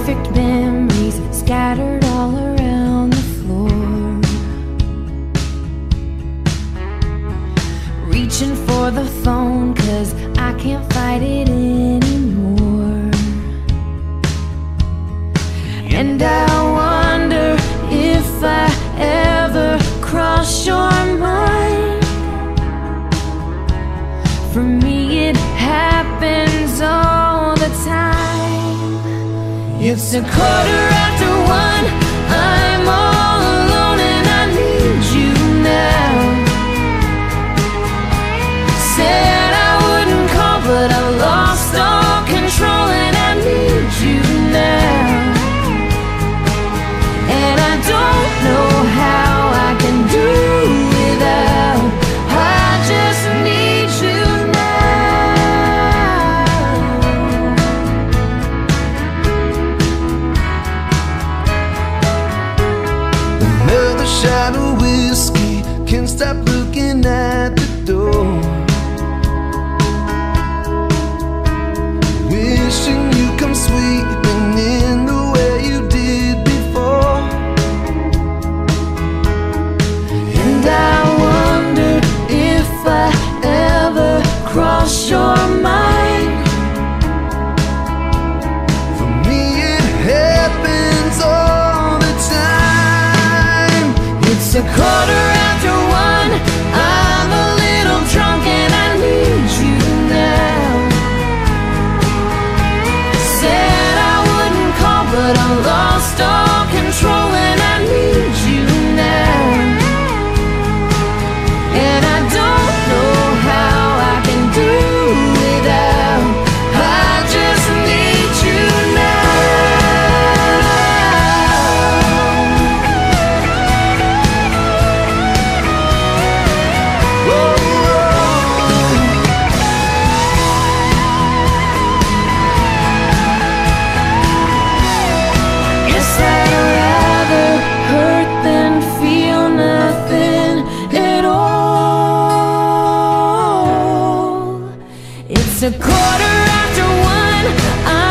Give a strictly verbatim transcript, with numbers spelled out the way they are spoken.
Imperfect memories scattered all around the floor. Reaching for the phone 'cause I can't fight it anymore. And I wonder if I ever cross your mind. For me it happens all the time. It's a quarter after one, I'm all alone and I need you now. Said I wouldn't call but I lost all control and I need you now. And I don't know how I can do without. I just need you now. Another shot of whiskey, can't stop looking at the door. Wishing you come sweeping in the way you did before. And I wonder if I ever cross your mind. For me it happens all the time. It's a quarter after one, I'm a little drunk and I need you now. Said I wouldn't call but I lost all control and I need you now. And I don't know how I can do without. I just need you now. Whoa, Guess I'd rather hurt than feel nothing at all. It's a quarter after one,